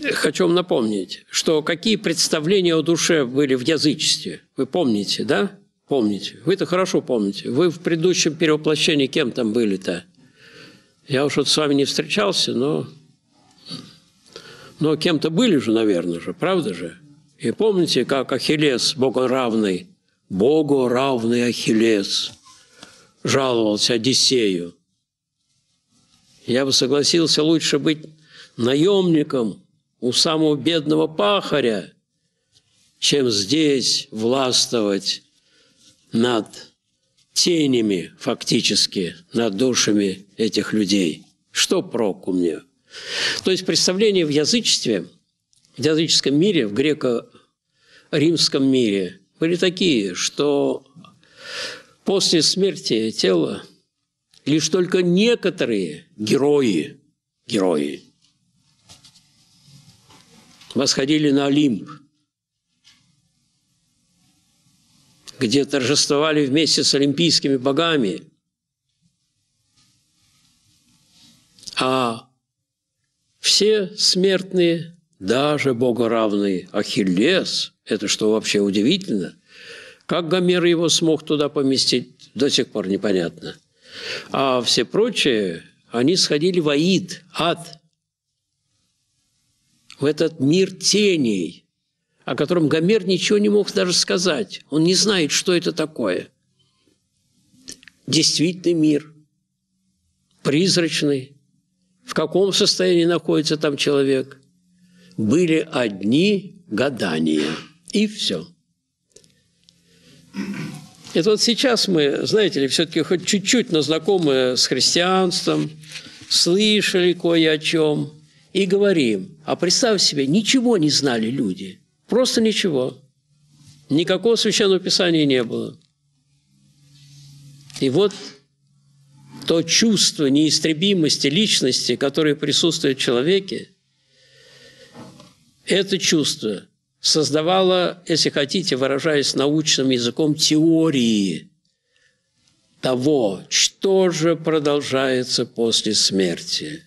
хочу вам напомнить, что какие представления о душе были в язычестве. Вы помните, да? Помните. Вы-то хорошо помните. Вы в предыдущем перевоплощении кем там были-то? Я уж вот с вами не встречался, но кем-то были же, наверное же, правда же? И помните, как Ахиллес, богоравный Ахиллес, жаловался Одиссею? Я бы согласился лучше быть наемником у самого бедного пахаря, чем здесь властвовать над тенями, фактически, над душами этих людей. Что проку мне? То есть представления в язычестве, в языческом мире, в греко-римском мире были такие, что после смерти тела лишь только некоторые герои восходили на Олимп, где торжествовали вместе с олимпийскими богами, а все смертные, даже богоравный Ахиллес, это что вообще удивительно, как Гомер его смог туда поместить, до сих пор непонятно. А все прочие, они сходили в Аид, ад, в этот мир теней, о котором Гомер ничего не мог даже сказать. Он не знает, что это такое. Действительный мир, призрачный. В каком состоянии находится там человек? Были одни гадания. И все. Это вот сейчас мы, знаете ли, все-таки хоть чуть-чуть, но знакомы с христианством, слышали кое о чем и говорим. А представь себе, ничего не знали люди. Просто ничего. Никакого священного писания не было. И вот то чувство неистребимости личности, которое присутствует в человеке, это чувство создавало, если хотите, выражаясь научным языком, теории того, что же продолжается после смерти.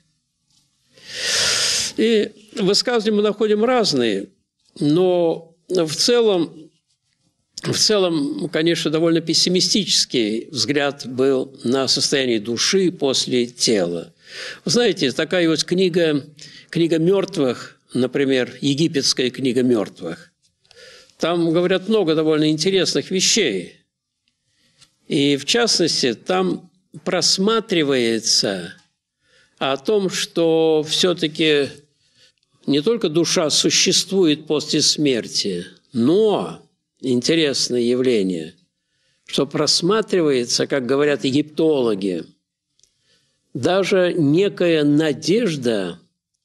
И высказывания мы находим разные, но в целом, конечно, довольно пессимистический взгляд был на состояние души после тела. Вы знаете, такая вот книга мертвых, например, египетская книга мертвых, там говорят много довольно интересных вещей. И, в частности, там просматривается о том, что все-таки не только душа существует после смерти, но интересное явление, что просматривается, как говорят египтологи, даже некая надежда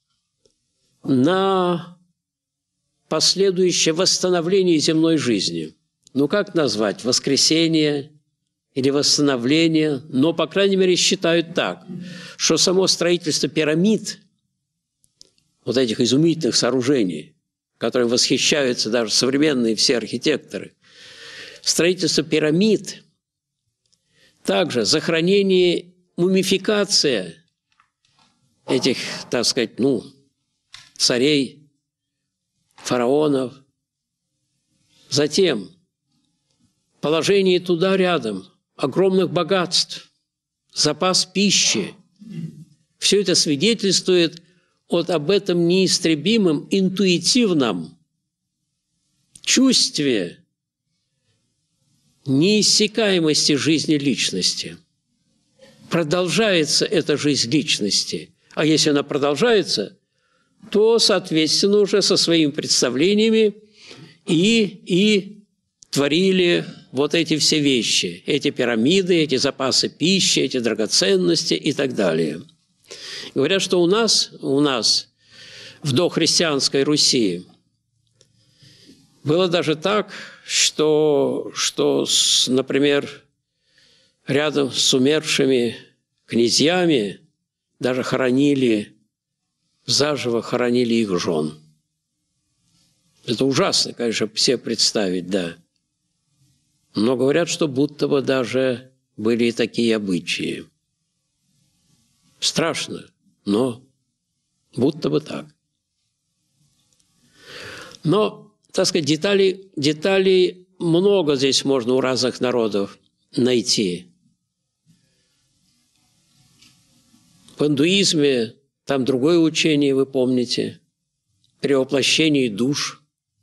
на последующее восстановление земной жизни. Ну, как назвать? Воскресение или восстановление? Но, по крайней мере, считают так, что само строительство пирамид, вот этих изумительных сооружений, которым восхищаются даже современные все архитекторы, строительство пирамид, также захоронение, мумификация этих, так сказать, царей, фараонов. Затем положение туда рядом огромных богатств, запас пищи. Все это свидетельствует об этом неистребимом интуитивном чувстве неиссякаемости жизни личности. Продолжается эта жизнь личности. А если она продолжается, то, соответственно, уже со своими представлениями и творили вот эти все вещи, эти пирамиды, эти запасы пищи, эти драгоценности и так далее. Говорят, что у нас в дохристианской Руси было даже так, что например, рядом с умершими князьями даже заживо хоронили их жен. Это ужасно, конечно, все представить, да. Но говорят, что будто бы даже были и такие обычаи. Страшно, но будто бы так. Но, так сказать, деталей много здесь можно у разных народов найти. В индуизме там другое учение, вы помните, перевоплощение душ.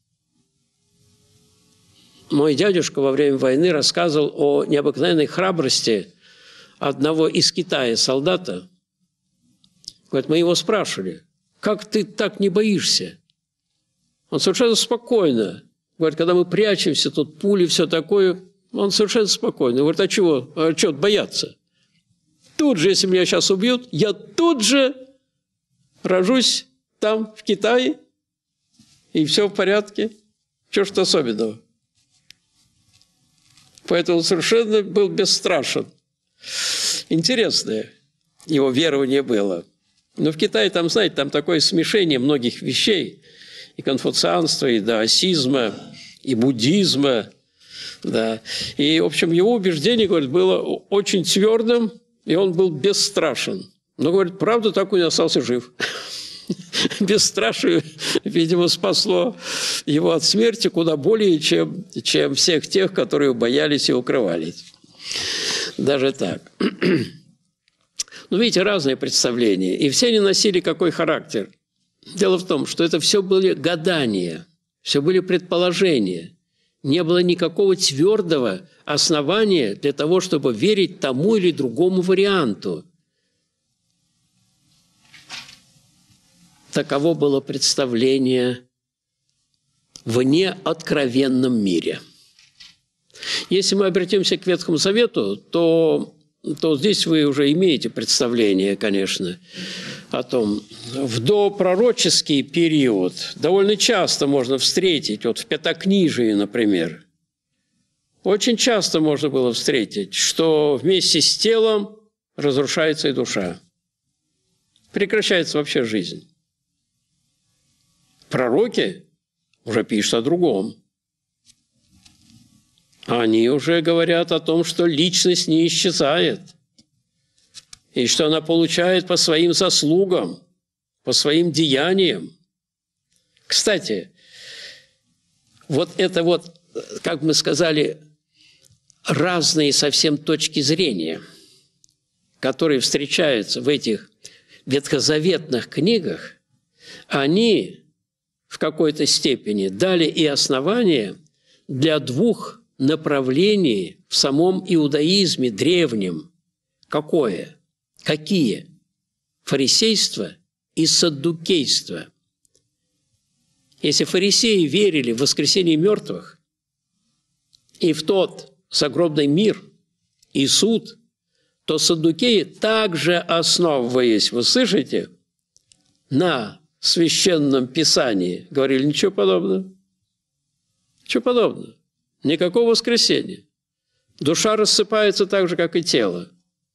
Мой дядюшка во время войны рассказывал о необыкновенной храбрости одного из Китая солдата. Говорит, мы его спрашивали, как ты так не боишься? Он совершенно спокойно. Говорит, когда мы прячемся, тут пули, все такое, он совершенно спокойно. Говорит, а чего? А что бояться? Тут же, если меня сейчас убьют, я тут же рожусь там, в Китае, и все в порядке. Чего ж особенного? Поэтому он совершенно был бесстрашен. Интересное его верование было. Но в Китае, там, знаете, там такое смешение многих вещей. И конфуцианства, и даосизма, и буддизма. Да. И, в общем, его убеждение, говорит, было очень твердым, и он был бесстрашен. Но, говорит, правда, так он и остался жив. Бесстрашие, видимо, спасло его от смерти куда более, чем всех тех, которые боялись и укрывались. Даже так. Ну, видите, разные представления. И все они носили какой характер. Дело в том, что это все были гадания, все были предположения. Не было никакого твердого основания для того, чтобы верить тому или другому варианту. Таково было представление в неоткровенном мире. Если мы обратимся к Ветхому Завету, то здесь вы уже имеете представление, конечно, о том. В допророческий период довольно часто можно встретить, вот в Пятикнижии, например, очень часто можно было встретить, что вместе с телом разрушается и душа. Прекращается вообще жизнь. Пророки уже пишут о другом. Они уже говорят о том, что личность не исчезает, и что она получает по своим заслугам, по своим деяниям. Кстати, вот это вот, как мы сказали, разные совсем точки зрения, которые встречаются в этих ветхозаветных книгах, они в какой-то степени дали и основание для двух направлений в самом иудаизме древнем. Какое? Какие? Фарисейство и саддукейство. Если фарисеи верили в воскресение мертвых и в тот загробный мир и суд, то саддукеи также, основываясь, вы слышите, на Священном Писании, говорили, ничего подобного. Ничего подобного. Никакого воскресения. Душа рассыпается так же, как и тело.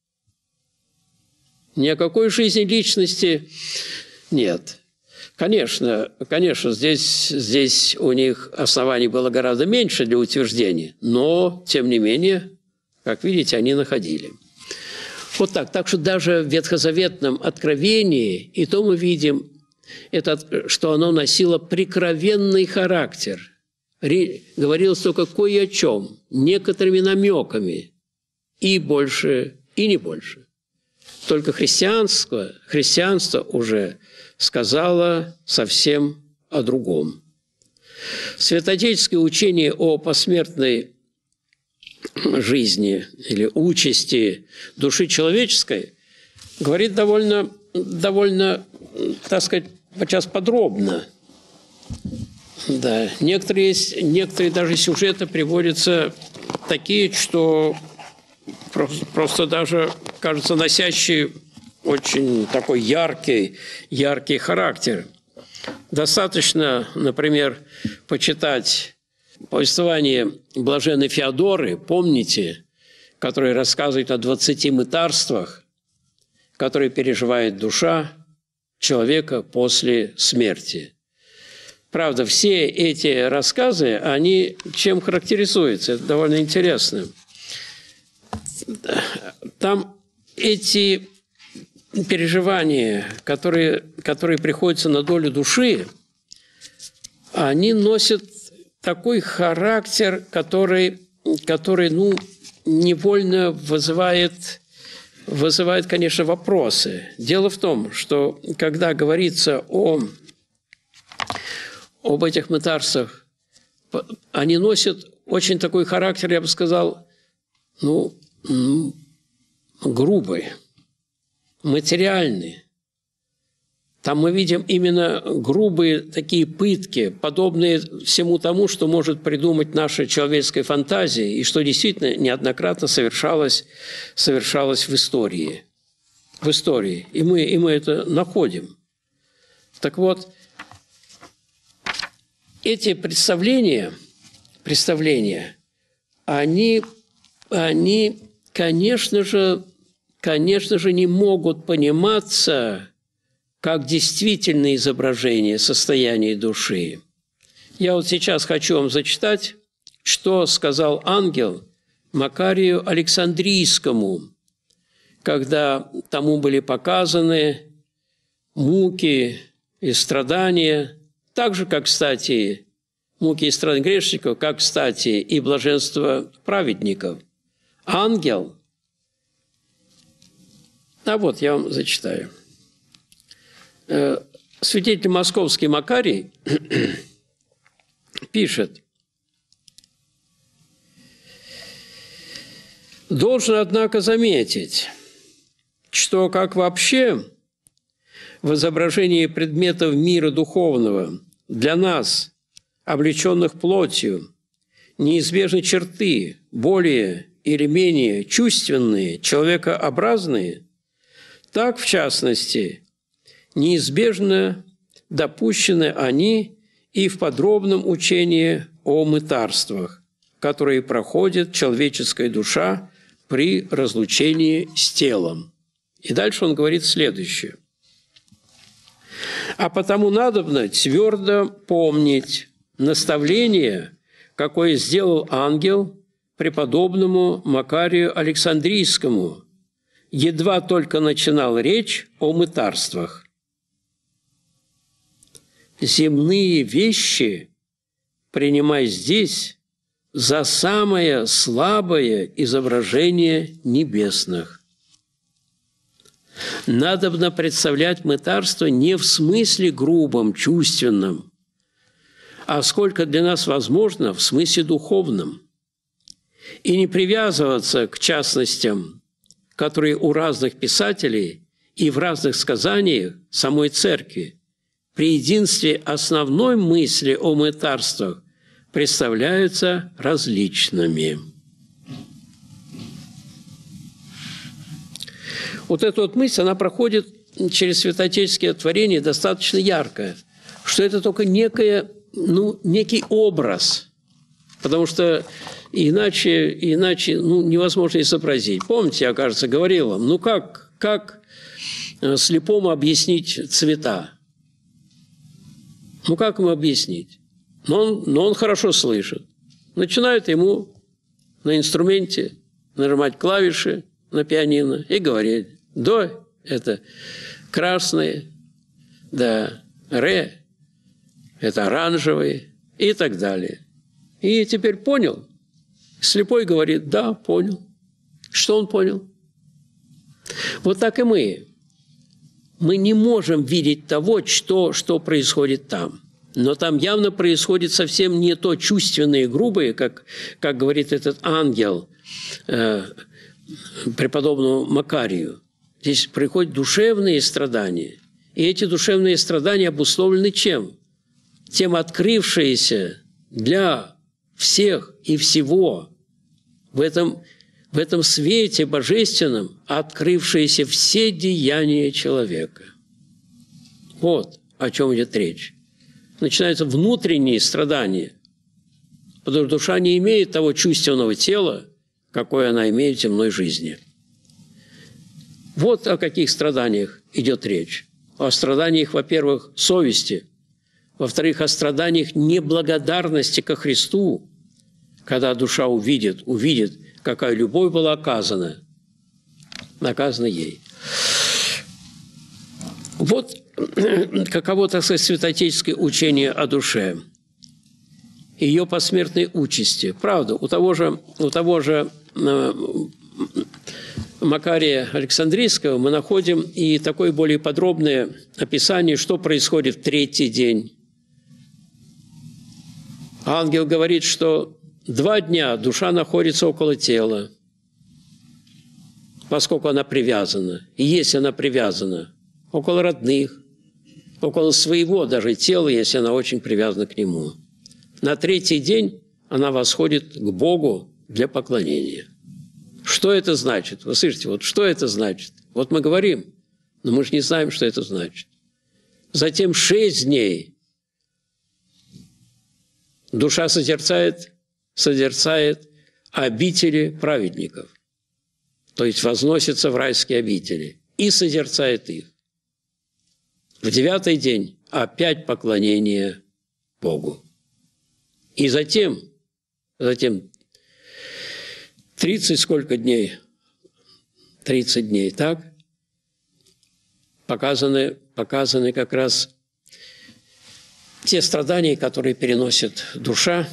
Ни о какой жизни личности нет. Конечно, здесь у них оснований было гораздо меньше для утверждения, но, тем не менее, как видите, они находили. Вот так. Так что даже в ветхозаветном откровении, и то мы видим, что оно носило прикровенный характер. Говорилось только кое о чем, некоторыми намеками, и больше, и не больше. Только христианство уже сказало совсем о другом. Святоотеческое учение о посмертной жизни или участи души человеческой говорит довольно, так сказать, сейчас подробно. Да, некоторые даже сюжеты приводятся такие, что просто даже, кажется, носящие очень такой яркий характер. Достаточно, например, почитать повествование блаженной Феодоры, помните, которое рассказывает о 20 мытарствах, которые переживает душа человека после смерти. Правда, все эти рассказы, они чем характеризуются? Это довольно интересно. Там эти переживания, которые приходятся на долю души, они носят такой характер, который невольно вызывает, конечно, вопросы. Дело в том, что когда говорится об этих мытарствах, они носят очень такой характер, я бы сказал, грубый, материальный. Там мы видим именно грубые такие пытки, подобные всему тому, что может придумать наша человеческая фантазия, и что действительно неоднократно совершалось в истории. И мы это находим. Так вот, эти представления, они, конечно же, не могут пониматься как действительное изображение состояния души. Я вот сейчас хочу вам зачитать, что сказал ангел Макарию Александрийскому, когда тому были показаны муки и страдания, так же, как, кстати, муки и страдания грешников, как, кстати, и блаженство праведников. Ангел, вот я вам зачитаю. Святитель московский Макарий пишет: «Должен, однако, заметить, что, как вообще в изображении предметов мира духовного для нас, облеченных плотью, неизбежны черты, более или менее чувственные, человекообразные, так, в частности, неизбежно допущены они и в подробном учении о мытарствах, которые проходит человеческая душа при разлучении с телом». И дальше он говорит следующее. «А потому надобно твердо помнить наставление, какое сделал ангел преподобному Макарию Александрийскому, едва только начинал речь о мытарствах. Земные вещи принимай здесь за самое слабое изображение небесных. Надобно представлять мытарство не в смысле грубом, чувственном, а сколько для нас возможно в смысле духовном, и не привязываться к частностям, которые у разных писателей и в разных сказаниях самой Церкви при единстве основной мысли о мытарствах представляются различными». Вот эта вот мысль, она проходит через святоотеческие творения достаточно ярко, что это только некий образ, потому что иначе невозможно изобразить. Помните, я, кажется, говорил вам, как слепому объяснить цвета? Как ему объяснить? Но он хорошо слышит. Начинает ему на инструменте нажимать клавиши на пианино и говорить: до – это красный, да, ре – это оранжевый и так далее. И теперь понял? Слепой говорит: да, понял. Что он понял? Вот так и мы. Мы не можем видеть того, что происходит там. Но там явно происходит совсем не то чувственное и грубое, как говорит этот ангел преподобному Макарию. Здесь приходят душевные страдания. И эти душевные страдания обусловлены чем? Тем открывшиеся для всех и всего в этом свете божественном открывшиеся все деяния человека. Вот о чем идет речь. Начинаются внутренние страдания, потому что душа не имеет того чувственного тела, какое она имеет в земной жизни. Вот о каких страданиях идет речь. О страданиях, во-первых, совести, во-вторых, о страданиях неблагодарности ко Христу, когда душа увидит, какая любовь была оказана ей. Вот каково, так сказать, святоотеческое учение о душе. ее посмертной участи. Правда, у того же Макария Александрийского мы находим и такое более подробное описание, что происходит в третий день. Ангел говорит, что 2 дня душа находится около тела, поскольку она привязана. И если она привязана около родных, около своего даже тела, если она очень привязана к нему. На 3-й день она восходит к Богу для поклонения. Что это значит? Вы слышите, вот что это значит? Вот мы говорим, но мы же не знаем, что это значит. Затем 6 дней душа созерцает обители праведников, то есть возносится в райские обители и созерцает их. В 9-й день опять поклонение Богу. И затем 30 сколько дней? 30 дней, так? Показаны как раз те страдания, которые переносит душа,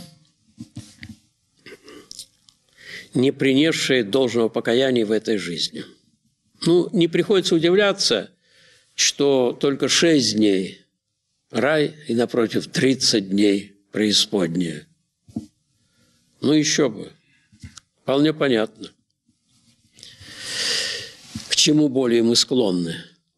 не принесшая должного покаяния в этой жизни. Ну, не приходится удивляться, что только 6 дней рай и, напротив, 30 дней преисподняя. Ну, еще бы. Вполне понятно, к чему более мы склонны.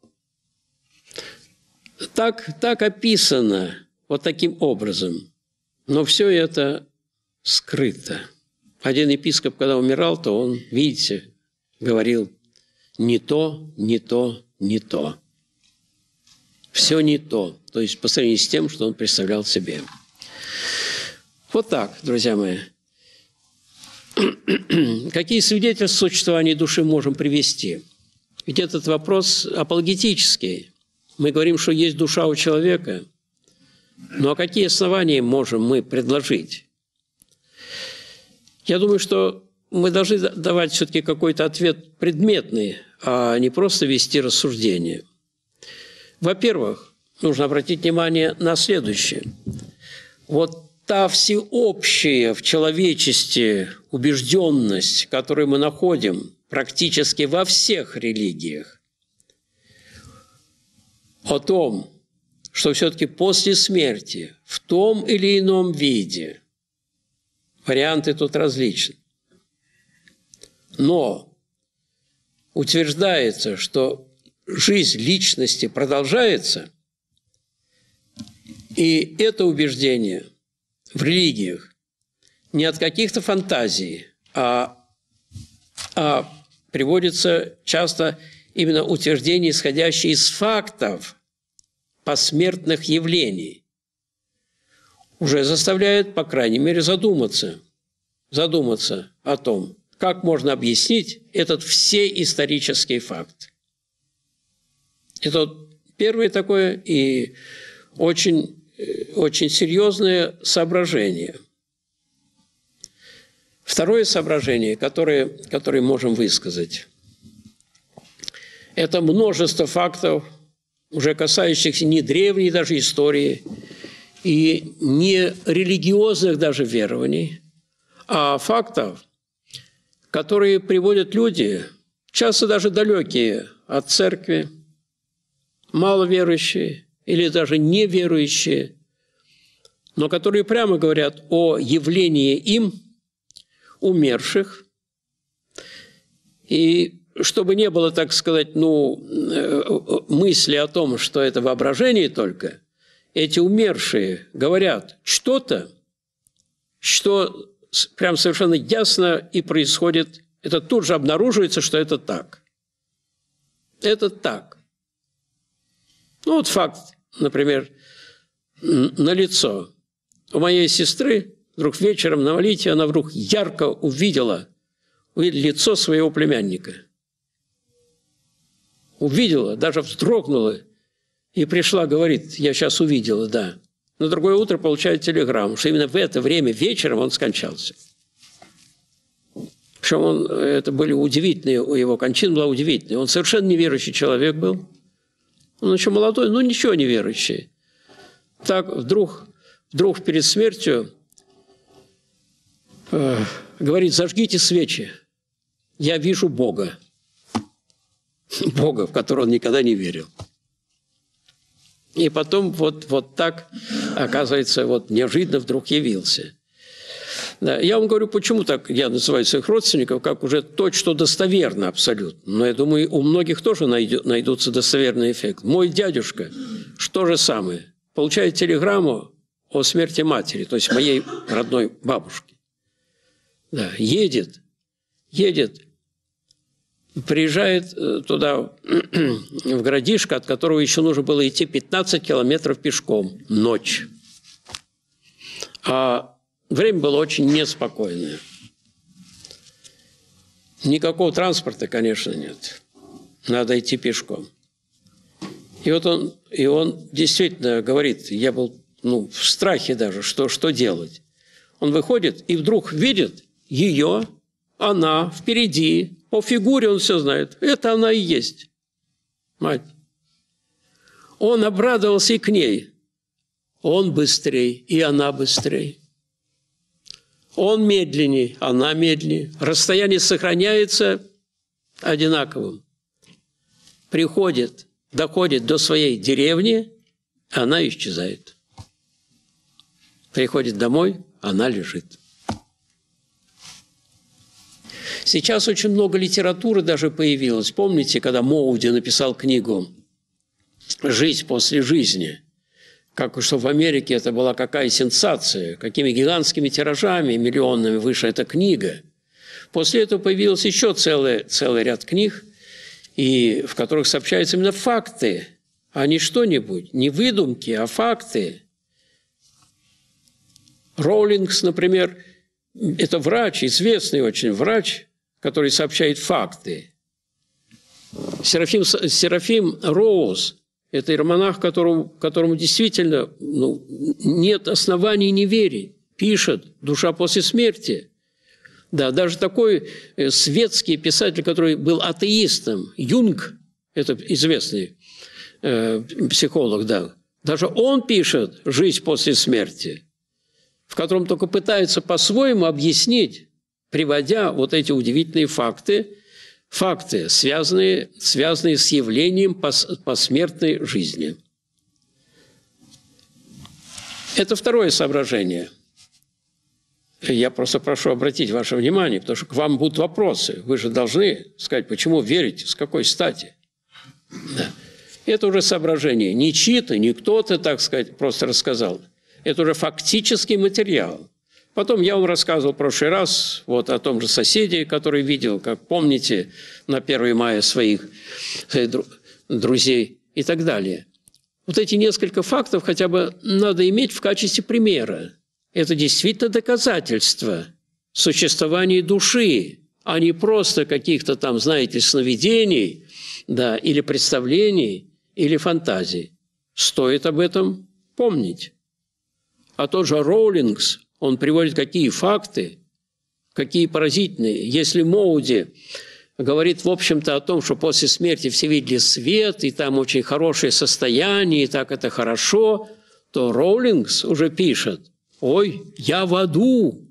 Так описано, вот таким образом. Но все это скрыто. Один епископ, когда умирал, то он, видите, говорил: не то, не то, не то. Все не то. То есть по сравнению с тем, что он представлял себе. Вот так, друзья мои. Какие свидетельства существования души можем привести? Ведь этот вопрос апологетический. Мы говорим, что есть душа у человека. Но какие основания можем мы предложить? Я думаю, что мы должны давать все-таки какой-то ответ предметный, а не просто вести рассуждение. Во-первых, нужно обратить внимание на следующее. Вот та всеобщая в человечестве убежденность, которую мы находим практически во всех религиях, о том, что все-таки после смерти в том или ином виде, варианты тут различны, но утверждается, что жизнь личности продолжается, и это убеждение в религиях не от каких-то фантазий, а приводится часто именно утверждение, исходящее из фактов посмертных явлений, уже заставляет, по крайней мере, задуматься о том, как можно объяснить этот всеисторический факт. Это первое такое и очень серьезное соображение. Второе соображение, которое можем высказать, это множество фактов, уже касающихся не древней даже истории и не религиозных даже верований, а фактов, которые приводят люди, часто даже далекие от церкви, маловерующие или даже неверующие, но которые прямо говорят о явлении им умерших. И чтобы не было, так сказать, мысли о том, что это воображение только, эти умершие говорят что-то, что прям совершенно ясно и происходит, это тут же обнаруживается, что это так. Это так. Ну вот факт, например, налицо. У моей сестры вдруг вечером на молитве она вдруг ярко увидела лицо своего племянника. Увидела, даже вздрогнула и пришла, говорит: я сейчас увидела, да. На другое утро получает телеграмму, что именно в это время вечером он скончался. Причем это были удивительные, его кончина была удивительная. Он совершенно неверующий человек был. Он еще молодой, но ничего не верующий. Так вдруг перед смертью говорит: зажгите свечи, я вижу Бога. Бога, в которого он никогда не верил. И потом вот так, оказывается, вот неожиданно вдруг явился. Да, я вам говорю, почему так я называю своих родственников, как уже то, что достоверно абсолютно. Но я думаю, у многих тоже найдутся достоверный эффект. Мой дядюшка, что же самое, получает телеграмму о смерти матери, то есть моей родной бабушки. Да, едет, приезжает туда, в городишко, от которого еще нужно было идти 15 километров пешком, ночь. А время было очень неспокойное. Никакого транспорта, конечно, нет. Надо идти пешком. И вот он действительно говорит, я был в страхе даже, что делать. Он выходит и вдруг видит ее, она впереди, по фигуре он все знает. Это она и есть, мать. Он обрадовался и к ней. Он быстрей, и она быстрей. Он медленней, она медленней. Расстояние сохраняется одинаковым. Доходит до своей деревни, она исчезает. Приходит домой, она лежит. Сейчас очень много литературы даже появилось. Помните, когда Моуди написал книгу «Жизнь после жизни»? Как что в Америке это была какая сенсация, какими гигантскими тиражами миллионными вышла эта книга. После этого появился еще целый ряд книг, и в которых сообщаются именно факты, а не что-нибудь, не выдумки, а факты. Роулингс, например, это врач, известный очень врач, который сообщает факты. Серафим Роуз – это иеромонах, которому действительно нет оснований не верить. Пишет «Душа после смерти». Да, даже такой светский писатель, который был атеистом, Юнг, это известный психолог, да, даже он пишет «Жизнь после смерти», в котором только пытается по-своему объяснить, приводя вот эти удивительные факты, связанные с явлением посмертной жизни. Это второе соображение. Я просто прошу обратить ваше внимание, потому что к вам будут вопросы. Вы же должны сказать, почему верите, с какой стати. Да. Это уже соображение. Не чьи-то, не кто-то, так сказать, просто рассказал. Это уже фактический материал. Потом я вам рассказывал в прошлый раз о том же соседе, который видел, как помните, на 1 мая своих друзей и так далее. Вот эти несколько фактов хотя бы надо иметь в качестве примера. Это действительно доказательство существования души, а не просто каких-то там, знаете, сновидений, да, или представлений, или фантазий. Стоит об этом помнить. А тот же Роулингс, он приводит какие факты, какие поразительные. Если Моуди говорит, в общем-то, о том, что после смерти все видели свет, и там очень хорошее состояние, и так это хорошо, то Роулингс уже пишет: «Ой, я в аду».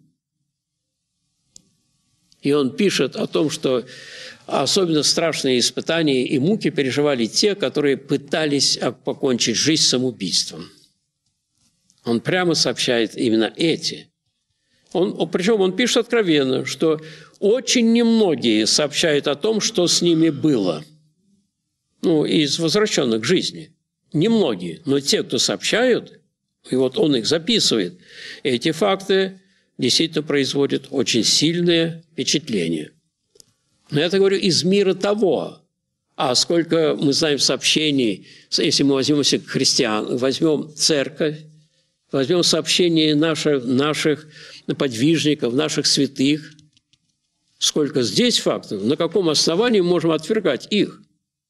И он пишет о том, что особенно страшные испытания и муки переживали те, которые пытались покончить жизнь самоубийством. Он прямо сообщает именно эти. Причем он пишет откровенно, что очень немногие сообщают о том, что с ними было. Из возвращенных к жизни. Немногие. Но те, кто сообщают, и вот он их записывает, эти факты действительно производят очень сильное впечатление. Но я это говорю из мира того. А сколько мы знаем сообщений, если мы возьмем всех христиан, возьмем церковь, возьмем сообщения наших подвижников, наших святых. Сколько здесь фактов, на каком основании мы можем отвергать их?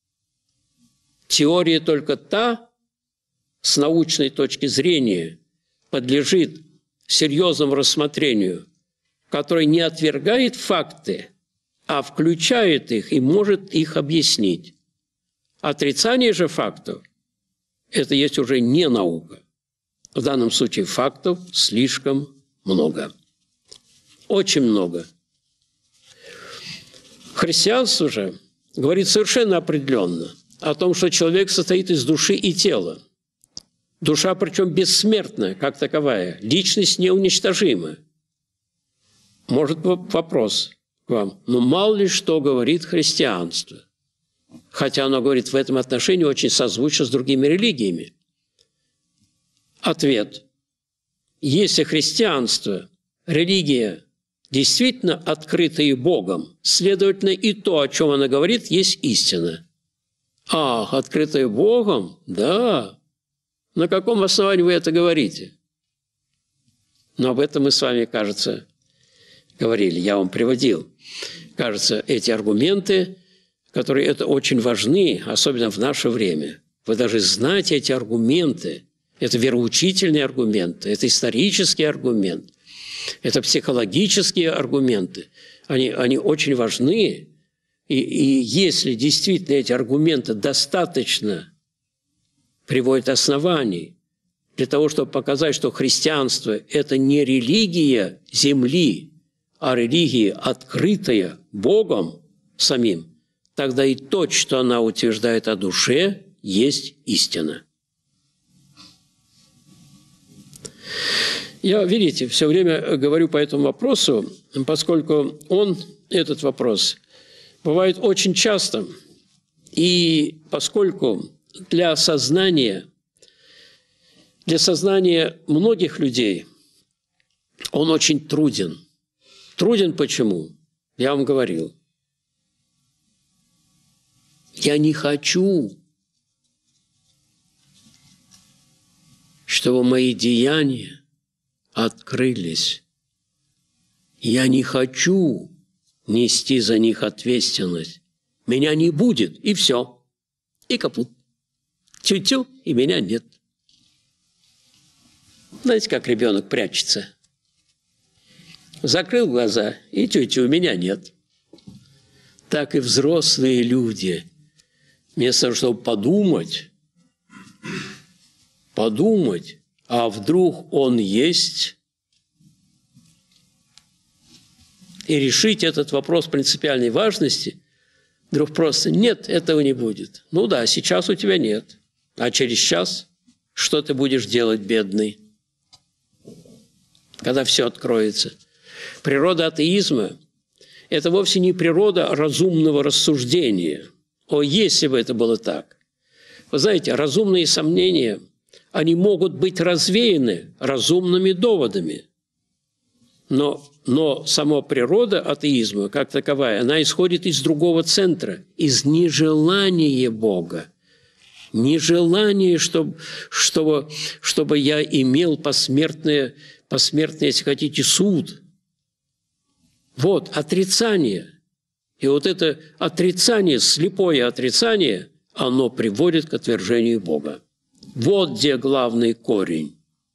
Теория только та, с научной точки зрения, подлежит серьезному рассмотрению, который не отвергает факты, а включает их и может их объяснить. Отрицание же фактов – это есть уже не наука. В данном случае фактов слишком много. Очень много. Христианство же говорит совершенно определенно о том, что человек состоит из души и тела. Душа, причем бессмертная, как таковая. Личность неуничтожима. Может быть, вопрос к вам. Но мало ли что говорит христианство. Хотя оно говорит в этом отношении очень созвучно с другими религиями. Ответ. Если христианство, религия, действительно открытая Богом, следовательно, и то, о чем она говорит, есть истина. Ах, открытая Богом? Да. На каком основании вы это говорите? Но об этом мы с вами, кажется, говорили, я вам приводил. Кажется, эти аргументы, которые это очень важны, особенно в наше время. Вы даже знаете эти аргументы. Это вероучительные аргументы, это исторические аргументы, это психологические аргументы. Они очень важны. И если действительно эти аргументы достаточно приводят оснований для того, чтобы показать, что христианство – это не религия земли, а религия, открытая Богом самим, тогда и то, что она утверждает о душе, есть истина. Я, видите, все время говорю по этому вопросу, поскольку этот вопрос, бывает очень часто, и поскольку для сознания многих людей он очень труден. Труден почему? Я вам говорил. Я не хочу, чтобы мои деяния открылись. Я не хочу нести за них ответственность. Меня не будет, и все. И капут. Тю-тю, и меня нет. Знаете, как ребенок прячется? Закрыл глаза, и тю-тю, меня нет. Так и взрослые люди, вместо того, чтобы подумать, а вдруг он есть, и решить этот вопрос принципиальной важности, вдруг просто нет, этого не будет. Ну да, сейчас у тебя нет, а через час что ты будешь делать, бедный, когда все откроется? Природа атеизма – это вовсе не природа разумного рассуждения. О, если бы это было так! Вы знаете, разумные сомнения – они могут быть развеяны разумными доводами. Но сама природа атеизма, как таковая, она исходит из другого центра, из нежелания Бога. Нежелание, чтобы я имел посмертный, если хотите, суд. Вот, отрицание. И вот это отрицание, слепое отрицание, оно приводит к отвержению Бога. Вот где главный корень.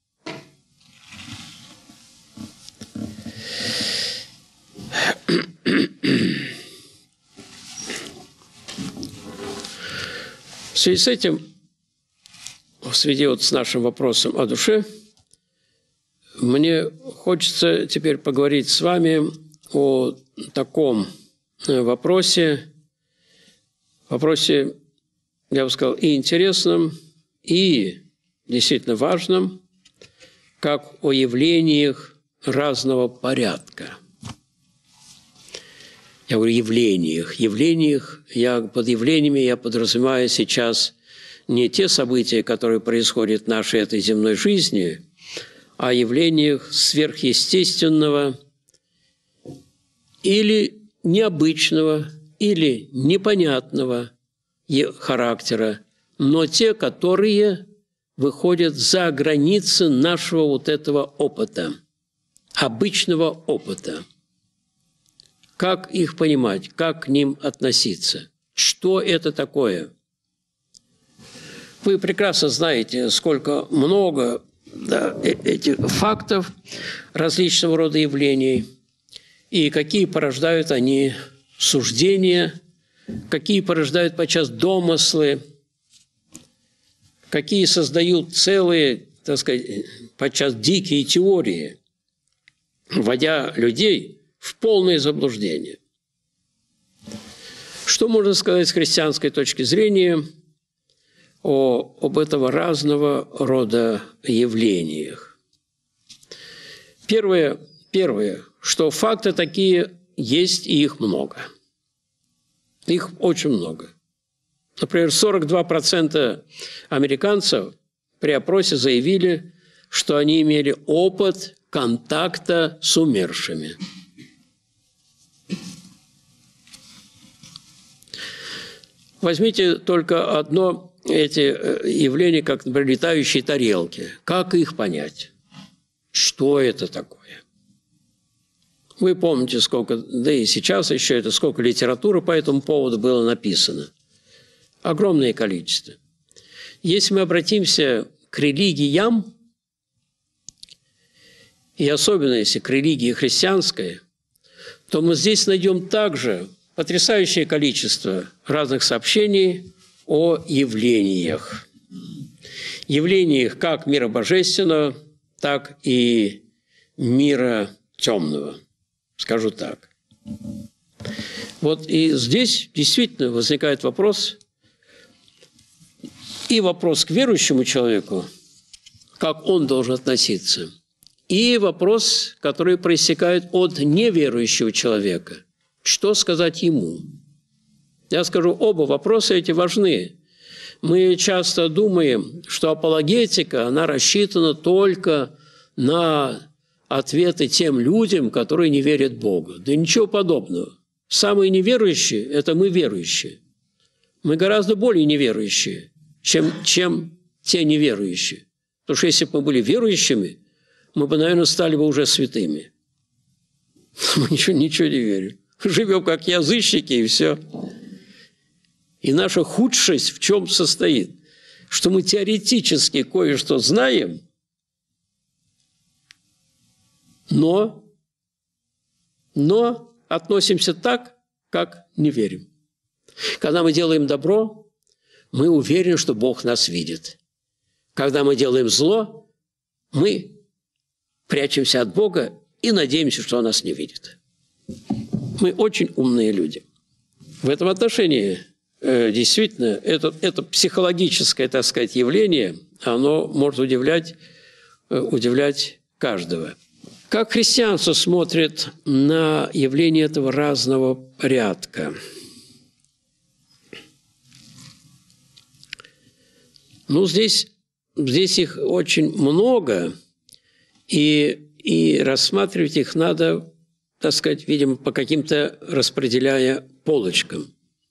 В связи с этим, в связи с нашим вопросом о душе, мне хочется теперь поговорить с вами о таком вопросе, я бы сказал, и интересном, и действительно важном, как о явлениях разного порядка. Я говорю явлениях. Под явлениями я подразумеваю сейчас не те события, которые происходят в нашей этой земной жизни, а явлениях сверхъестественного или необычного, или непонятного характера, но те, которые выходят за границы нашего вот этого опыта, обычного опыта. Как их понимать, как к ним относиться? Что это такое? Вы прекрасно знаете, сколько много этих фактов, различного рода явлений, и какие порождают они суждения, какие порождают подчас домыслы, какие создают целые, так сказать, подчас дикие теории. вводя людей в полное заблуждение. Что можно сказать с христианской точки зрения об этого разного рода явлениях? Первое, что факты такие есть, и их много. Их очень много. Например, 42% американцев при опросе заявили, что они имели опыт контакта с умершими. Возьмите только одно эти явления, как, например, летающие тарелки. Как их понять? Что это такое? Вы помните, сколько, да и сейчас еще это, сколько литературы по этому поводу было написано. Огромное количество. Если мы обратимся к религиям, и особенно если к религии христианской, то мы здесь найдем также потрясающее количество разных сообщений о явлениях. Явлениях как мира божественного, так и мира темного, скажу так. Вот и здесь действительно возникает вопрос, и вопрос к верующему человеку, как он должен относиться, и вопрос, который проистекает от неверующего человека, что сказать ему. Я скажу, оба вопроса эти важны. Мы часто думаем, что апологетика, она рассчитана только на ответы тем людям, которые не верят в Бога. Да ничего подобного. Самые неверующие – это мы верующие. Мы гораздо более неверующие, чем те неверующие. Потому что если бы мы были верующими, мы бы, наверное, стали бы уже святыми. Мы ничего не верим. Живем как язычники, и все. И наша худшесть в чем состоит? Что мы теоретически кое-что знаем, но относимся так, как не верим. Когда мы делаем добро, мы уверены, что Бог нас видит. Когда мы делаем зло, мы прячемся от Бога и надеемся, что Он нас не видит. Мы очень умные люди. В этом отношении действительно это психологическое, так сказать, явление, оно может удивлять каждого. Как христианство смотрит на явление этого разного порядка? Ну, здесь их очень много, и рассматривать их надо, так сказать, видимо, по каким-то распределяя полочкам.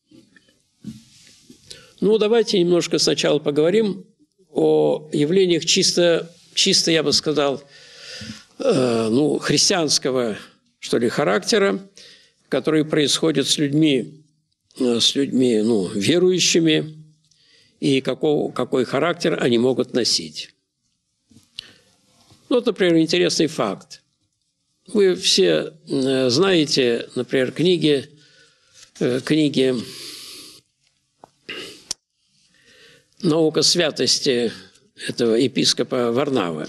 Ну, давайте немножко сначала поговорим о явлениях чисто я бы сказал, христианского, что ли, характера, которые происходят с людьми верующими, и какой характер они могут носить. Ну, вот, например, интересный факт. Вы все знаете, например, книги «Наука святости» этого епископа Варнавы.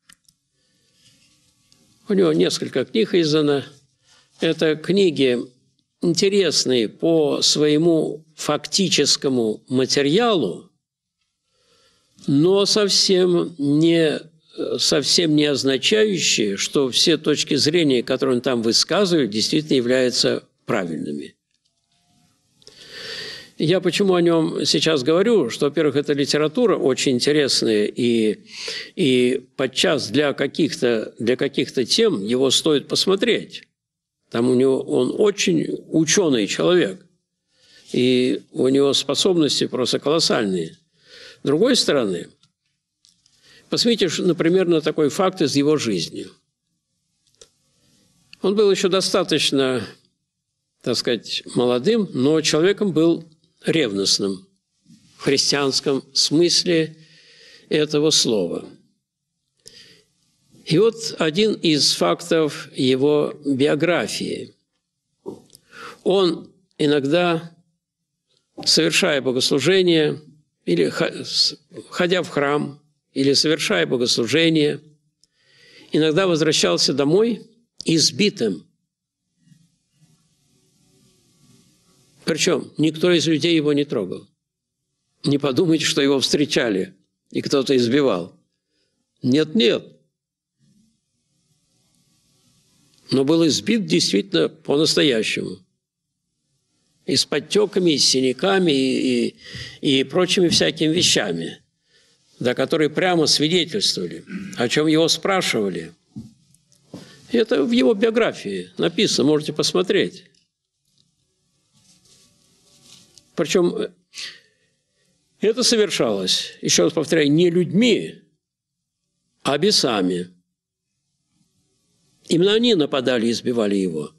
У него несколько книг издано. Это книги интересные по своему фактическому материалу, но совсем не означающие, что все точки зрения, которые он там высказывает, действительно являются правильными. Я почему о нем сейчас говорю, что, во-первых, эта литература очень интересная, и подчас для каких-то тем его стоит посмотреть. Там он очень ученый человек, и у него способности просто колоссальные. С другой стороны, посмотрите, например, на такой факт из его жизни. Он был еще достаточно, так сказать, молодым, но человеком был ревностным в христианском смысле этого слова. И вот один из фактов его биографии. Он иногда, совершая богослужение, или ходя в храм, или совершая богослужение, иногда возвращался домой избитым. Причем никто из людей его не трогал. Не подумайте, что его встречали и кто-то избивал. Нет. Но был избит действительно по-настоящему. И с подтеками, и с синяками, и прочими всякими вещами, да, которые прямо свидетельствовали, о чем его спрашивали. Это в его биографии написано, можете посмотреть. Причем это совершалось, еще раз повторяю, не людьми, а бесами. Именно они нападали и избивали его.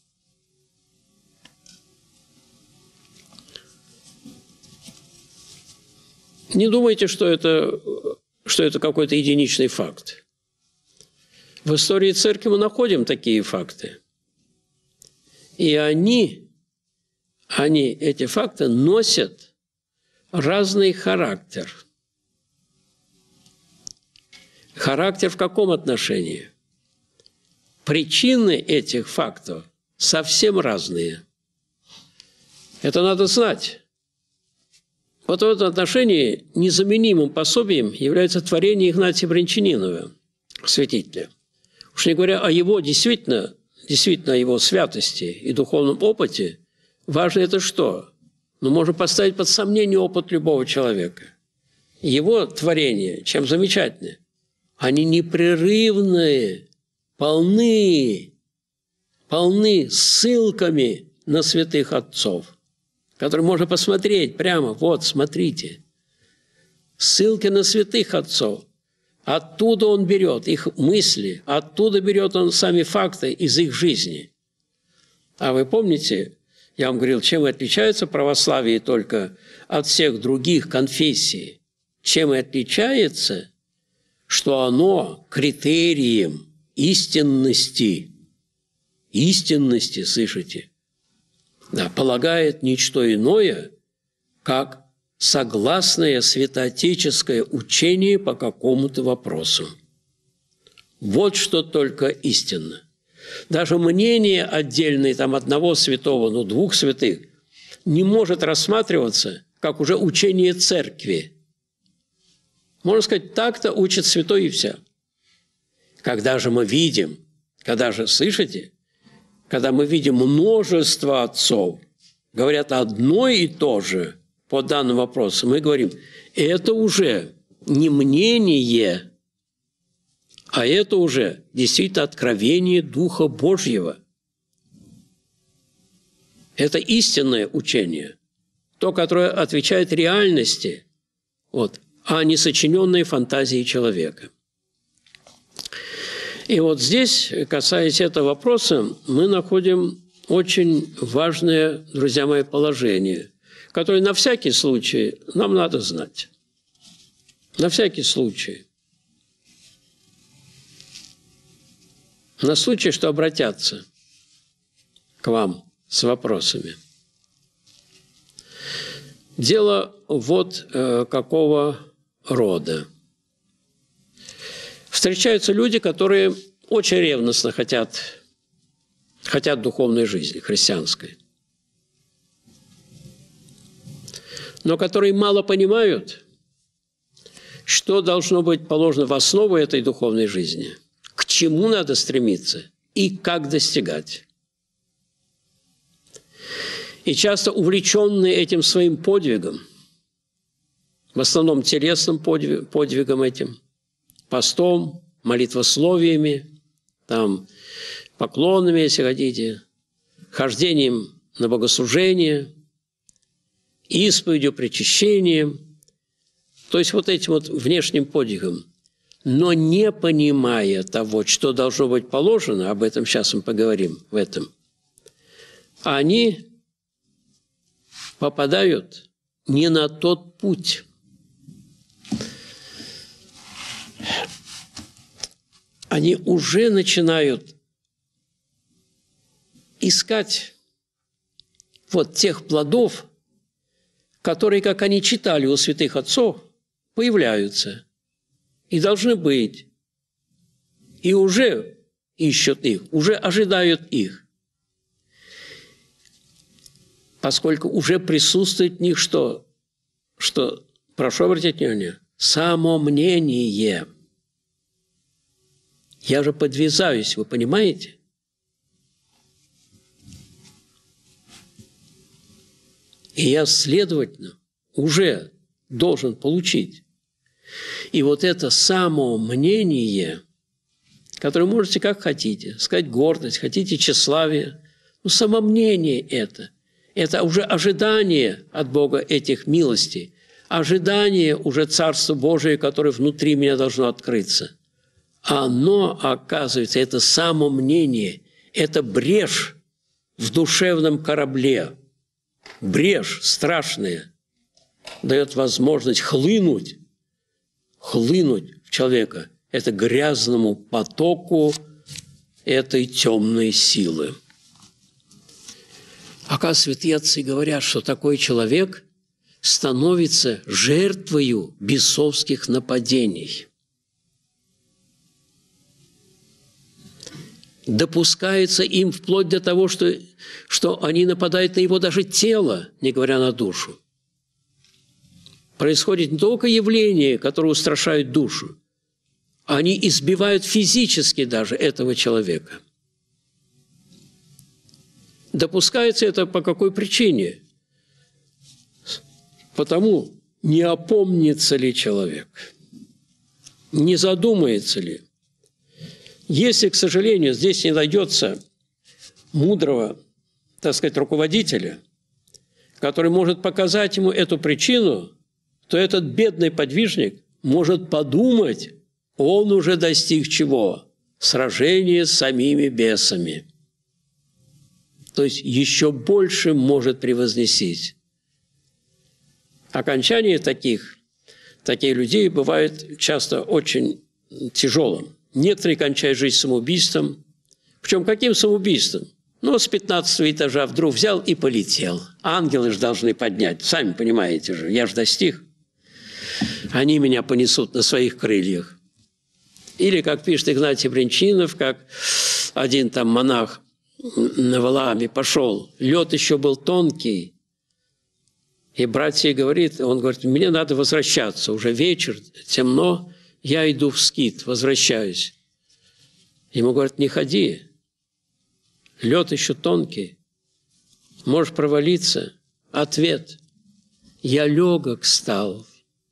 Не думайте, что это какой-то единичный факт. В истории церкви мы находим такие факты. И эти факты носят разный характер. Характер в каком отношении? Причины этих фактов совсем разные. Это надо знать. Вот в этом отношении незаменимым пособием является творение Игнатия Брянчанинова, святителя. Уж не говоря о его действительно о его святости и духовном опыте, важно это что? Можно поставить под сомнение опыт любого человека. Его творения, чем замечательны, они непрерывные, полны ссылками на святых отцов, которые можно посмотреть прямо, вот, смотрите. Ссылки на святых отцов. Оттуда он берет их мысли, оттуда берет он сами факты из их жизни. А вы помните, я вам говорил, чем отличается православие только от всех других конфессий? Чем и отличается, что оно критерием истинности, слышите, да, полагает ничто иное, как согласное святоотеческое учение по какому-то вопросу. Вот что только истинно. Даже мнение отдельное там одного святого, двух святых, не может рассматриваться как уже учение церкви. Можно сказать, так-то учит святой и все. Когда же мы видим, слышите, когда мы видим множество отцов, говорят одно и то же по данному вопросу, мы говорим, это уже не мнение, а это уже действительно откровение Духа Божьего. Это истинное учение, то, которое отвечает реальности, а не сочиненной фантазии человека. И вот здесь, касаясь этого вопроса, мы находим очень важное, друзья мои, положение, которое на всякий случай нам надо знать. На всякий случай. На случай, что обратятся к вам с вопросами. Дело вот какого рода. Встречаются люди, которые очень ревностно хотят духовной жизни, христианской, но которые мало понимают, что должно быть положено в основу этой духовной жизни, к чему надо стремиться и как достигать. И часто увлеченные этим своим подвигом, в основном телесным подвигом этим, постом, молитвословиями, поклонами, если хотите, хождением на богослужение, исповедью, причащением, то есть вот этим вот внешним подвигом, но не понимая того, что должно быть положено, об этом сейчас мы поговорим в этом, они попадают не на тот путь. Они уже начинают искать тех плодов, которые, как они читали у святых отцов, появляются и должны быть. И уже ищут их, уже ожидают их. Поскольку уже присутствует в них что? Прошу обратить внимание, самомнение. Я же подвязаюсь, вы понимаете? И я, следовательно, уже должен получить. И вот это самомнение, которое можете как хотите, сказать гордость, хотите тщеславие, но самомнение это уже ожидание от Бога этих милостей, ожидание уже Царства Божия, которое внутри меня должно открыться. Оно, оказывается, это самомнение, это брешь в душевном корабле, брешь страшная, дает возможность хлынуть в человека, это грязному потоку этой темной силы. Оказывается, святые отцы говорят, что такой человек становится жертвою бесовских нападений. Допускается им вплоть до того, что они нападают на его даже тело, не говоря на душу. Происходит не только явление, которое устрашает душу, они избивают физически даже этого человека. Допускается это по какой причине? Потому, не опомнится ли человек, не задумается ли. Если, к сожалению, здесь не найдется мудрого, так сказать, руководителя, который может показать ему эту причину, то этот бедный подвижник может подумать, он уже достиг чего? Сражения с самими бесами. То есть еще больше может превозносить. Окончание таких людей бывает часто очень тяжелым. Некоторые кончают жизнь самоубийством. Причем каким самоубийством? Ну, с 15-го этажа вдруг взял и полетел. Ангелы же должны поднять. Сами понимаете же, я же достиг. Они меня понесут на своих крыльях. Или, как пишет Игнатий Бринчинов, как один там монах на Валааме пошел, лед еще был тонкий, и братья говорит, он говорит, мне надо возвращаться, уже вечер, темно, я иду в скит, возвращаюсь. Ему говорят, не ходи, лед еще тонкий, можешь провалиться. Ответ, я легок стал.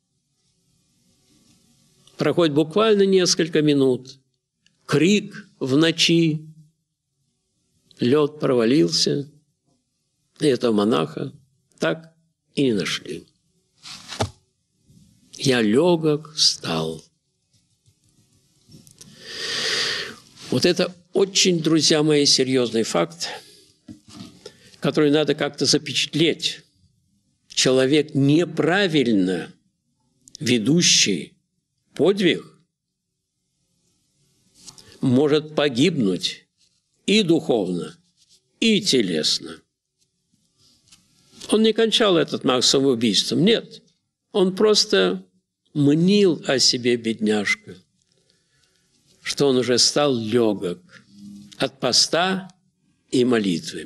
Проходит буквально несколько минут, крик в ночи, лед провалился, и этого монаха так и не нашли. Я легок стал. Вот это очень, друзья мои, серьезный факт, который надо как-то запечатлеть. Человек, неправильно ведущий подвиг, может погибнуть и духовно, и телесно. Он не кончал этот маг самоубийством, нет. Он просто мнил о себе, бедняжка, что он уже стал легок от поста и молитвы.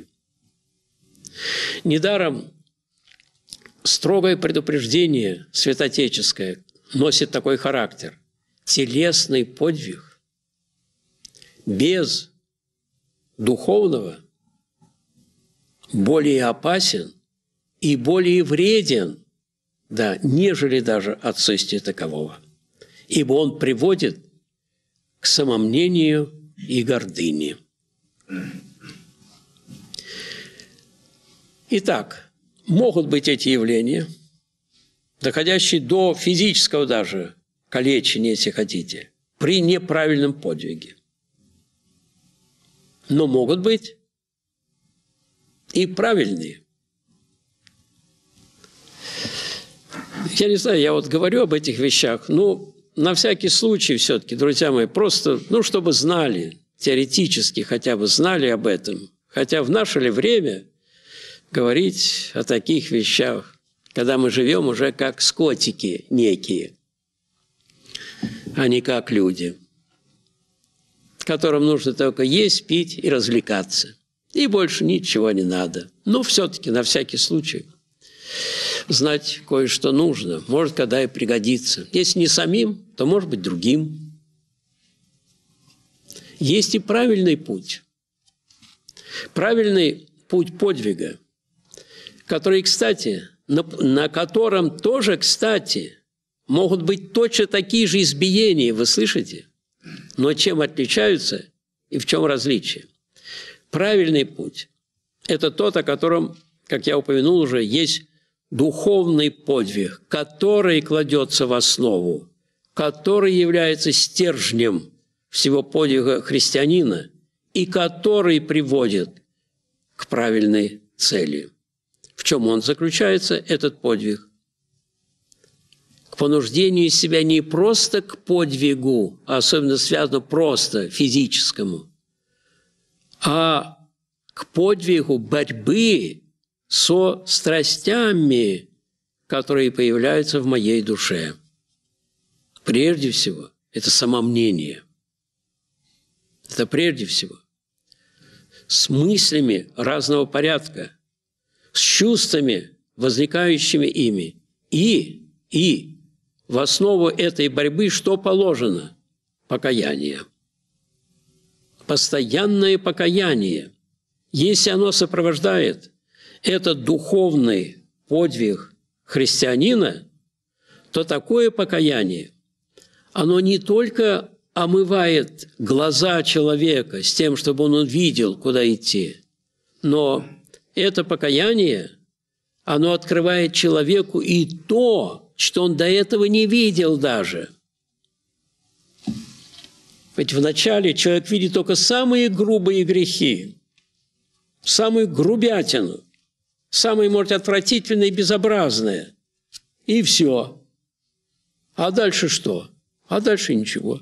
Недаром строгое предупреждение святоотеческое носит такой характер. Телесный подвиг без духовного более опасен и более вреден, да, нежели даже отсутствие такового. Ибо он приводит к самомнению и гордыне. Итак, могут быть эти явления, доходящие до физического даже калечения, если хотите, при неправильном подвиге. Но могут быть и правильные. Я не знаю, я вот говорю об этих вещах, но на всякий случай все-таки, друзья мои, просто, чтобы знали, теоретически хотя бы знали об этом. Хотя в наше ли время говорить о таких вещах, когда мы живем уже как скотики некие, а не как люди. которым нужно только есть, пить и развлекаться. И больше ничего не надо. Но все-таки на всякий случай знать кое-что нужно. Может, когда и пригодится. Если не самим, то, может быть, другим. Есть и правильный путь. Правильный путь подвига, который, кстати, на котором тоже, кстати, могут быть точно такие же избиения, вы слышите? Но чем отличаются и в чем различие? Правильный путь – это тот, о котором, как я упомянул уже, есть духовный подвиг, который кладется в основу, который является стержнем всего подвига христианина и который приводит к правильной цели. В чем он заключается, этот подвиг? К понуждению себя не просто к подвигу, а особенно связано просто физическому, а к подвигу борьбы со страстями, которые появляются в моей душе. Прежде всего, это самомнение. Это прежде всего. С мыслями разного порядка, с чувствами, возникающими ими. И в основу этой борьбы что положено? Покаяние. Постоянное покаяние. Если оно сопровождает этот духовный подвиг христианина, то такое покаяние, оно не только омывает глаза человека с тем, чтобы он увидел, куда идти, но это покаяние, оно открывает человеку и то, что он до этого не видел даже. Ведь вначале человек видит только самые грубые грехи, самую грубятину, самое, может, отвратительное и безобразное. И все. А дальше что? А дальше ничего.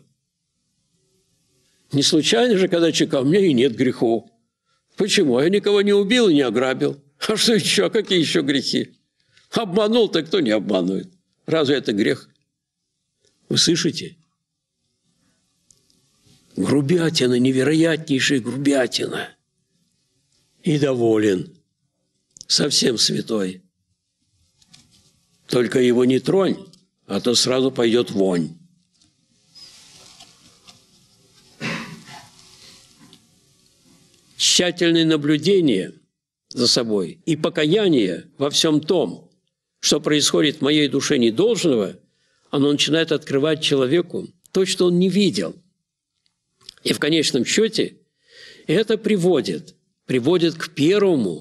Не случайно же, когда человек, а у меня и нет грехов. Почему? Я никого не убил и не ограбил. А что еще? Какие еще грехи? Обманул-то кто не обманывает? Разве это грех? Вы слышите? Грубятина, невероятнейшая грубятина. И доволен. Совсем святой. Только его не тронь, а то сразу пойдет вонь. Тщательное наблюдение за собой и покаяние во всем том, что происходит в моей душе недолжного, оно начинает открывать человеку то, что он не видел. И в конечном счете это приводит к первому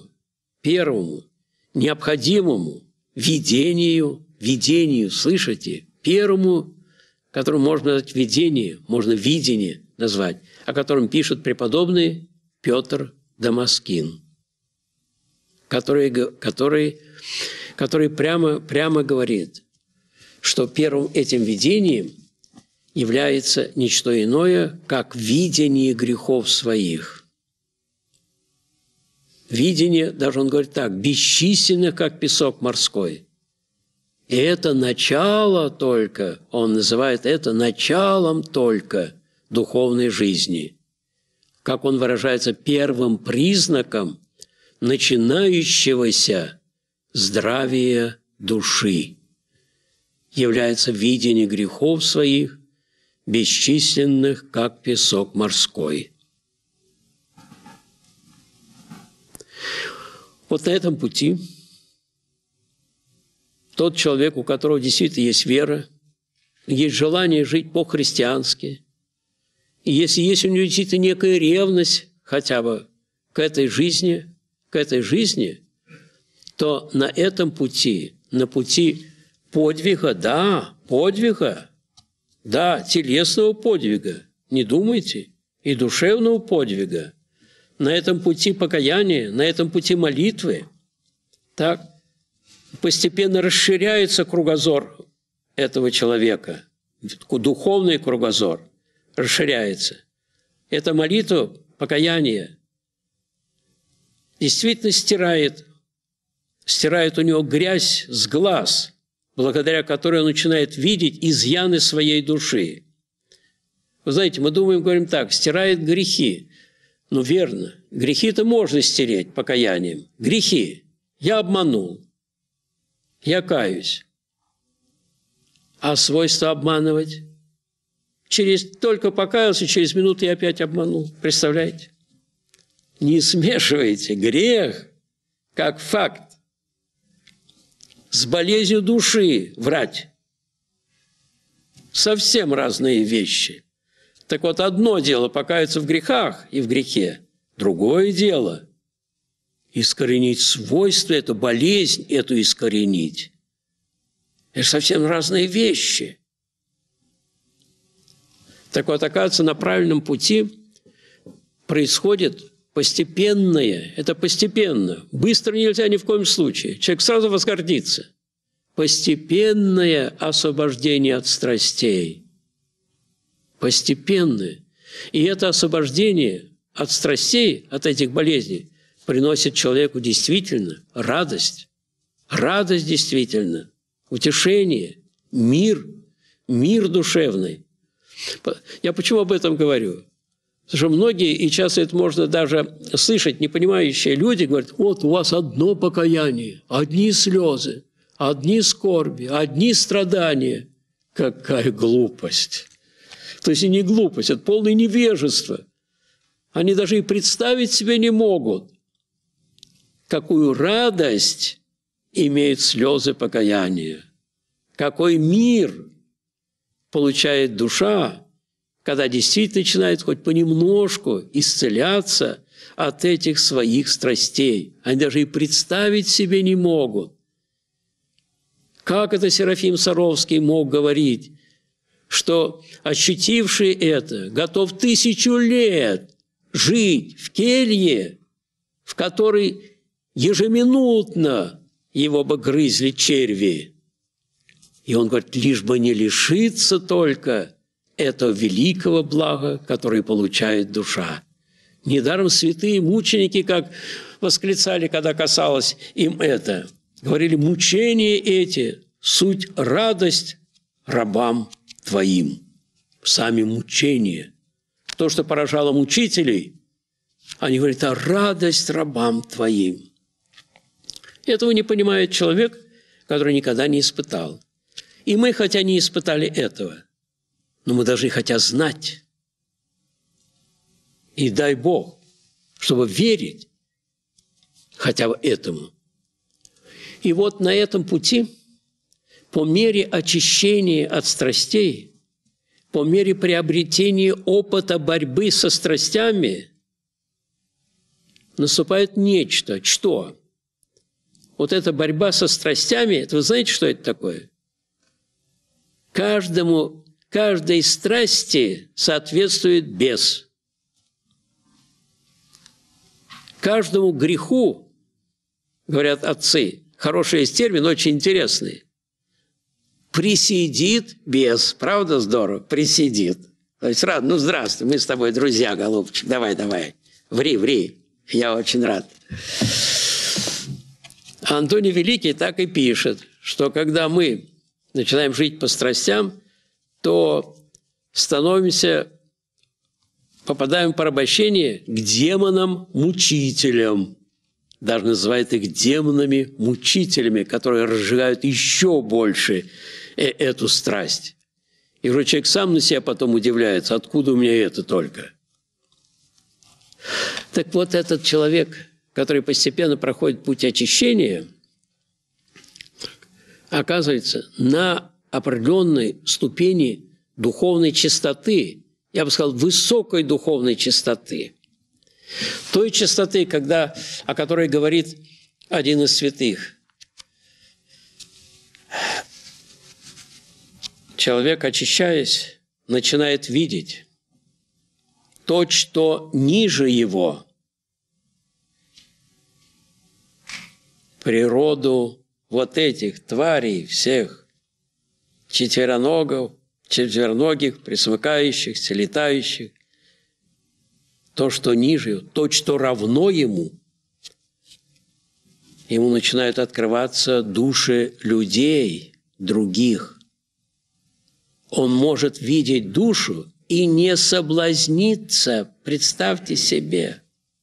необходимому видению, слышите? Первому, которому можно назвать видение, можно видение назвать, о котором пишет преподобный Петр Дамаскин, который прямо говорит, что первым этим видением является не что иное, как видение грехов своих. Видение, даже он говорит так, бесчисленных, как песок морской. И это начало только, он называет это началом только духовной жизни. Как он выражается, первым признаком начинающегося здравия души является видение грехов своих, бесчисленных, как песок морской. Вот на этом пути тот человек, у которого действительно есть вера, есть желание жить по-христиански, и если есть у него действительно некая ревность хотя бы к этой жизни, то на этом пути, на пути подвига, телесного подвига, не думайте, и душевного подвига, на этом пути покаяния, на этом пути молитвы, так постепенно расширяется кругозор этого человека, духовный кругозор расширяется. Эта молитва, покаяние, действительно стирает у него грязь с глаз, благодаря которой он начинает видеть изъяны своей души. Вы знаете, мы думаем, говорим так, стирает грехи. Ну, верно, грехи-то можно стереть покаянием. Грехи. Я обманул. Я каюсь. А свойство обманывать? Только покаялся, через минуту я опять обманул. Представляете? Не смешивайте грех как факт с болезнью души врать. Совсем разные вещи. Так вот, одно дело покаяться в грехах и в грехе, другое дело искоренить свойства, эту болезнь, эту искоренить. Это совсем разные вещи. Так вот, оказывается, на правильном пути происходит постепенное, это постепенно, быстро нельзя ни в коем случае, человек сразу возгордится. Постепенное освобождение от страстей. Постепенное. И это освобождение от страстей, от этих болезней, приносит человеку действительно радость. Радость действительно, утешение, мир душевный. Я почему об этом говорю? Потому что многие, и часто это можно даже слышать, непонимающие люди говорят, вот у вас одно покаяние, одни слезы, одни скорби, одни страдания. Какая глупость! То есть и не глупость, это полное невежество. Они даже и представить себе не могут, какую радость имеют слезы покаяния, какой мир получает душа, когда действительно начинает хоть понемножку исцеляться от этих своих страстей. Они даже и представить себе не могут. Как это Серафим Саровский мог говорить, что ощутивший это готов 1000 лет жить в келье, в которой ежеминутно его бы грызли черви. И он говорит, лишь бы не лишиться только этого великого блага, которое получает душа. Недаром святые мученики, как восклицали, когда касалось им это, говорили, мучения эти – суть радость рабам твоим. Сами мучения. То, что поражало мучителей, они говорят, а радость рабам твоим. Этого не понимает человек, который никогда не испытал. И мы, хотя не испытали этого, но мы должны хотя знать. И дай Бог, чтобы верить хотя бы этому. И вот на этом пути, по мере очищения от страстей, по мере приобретения опыта борьбы со страстями, наступает нечто. Что? Вот эта борьба со страстями, это вы знаете, что это такое? Каждой страсти соответствует бес. Каждому греху, говорят отцы, хороший есть термин, очень интересный, присидит бес. Правда здорово? Присидит. То есть рад, ну здравствуй, мы с тобой друзья, голубчик, давай, ври, я очень рад. Антоний Великий так и пишет, что когда мы начинаем жить по страстям, то попадаем в порабощение к демонам-мучителям. Даже называют их демонами-мучителями, которые разжигают еще больше эту страсть. И уже человек сам на себя потом удивляется, откуда у меня это только. Так вот, этот человек, который постепенно проходит путь очищения, оказывается на определенной ступени духовной чистоты, я бы сказал, высокой духовной чистоты. Той чистоты, о которой говорит один из святых. Человек, очищаясь, начинает видеть то, что ниже его, природу вот этих тварей всех, четвероногих, пресмыкающихся, летающих, то, что ниже, то, что равно ему начинают открываться души людей, других. Он может видеть душу и не соблазниться, представьте себе,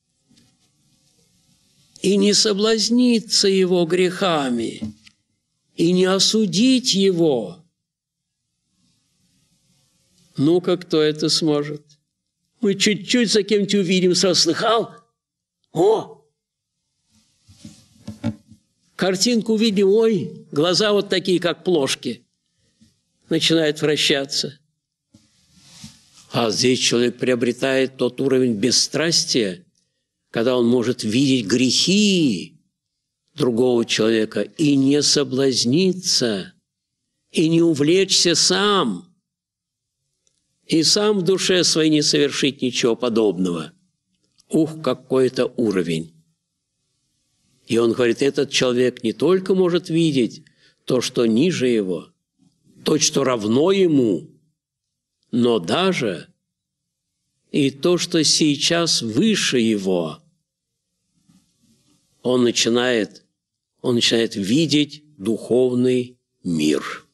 и не соблазниться его грехами, и не осудить его. Ну-ка, кто это сможет? Мы чуть-чуть за кем-то увидим, сразу слыхал? О! Картинку увидим, ой, глаза вот такие, как плошки, начинают вращаться. А здесь человек приобретает тот уровень бесстрастия, когда он может видеть грехи другого человека и не соблазниться, и не увлечься сам, и сам в душе своей не совершить ничего подобного. Ух, какой это уровень! И он говорит, этот человек не только может видеть то, что ниже его, то, что равно ему, но даже и то, что сейчас выше его. Он начинает видеть духовный мир.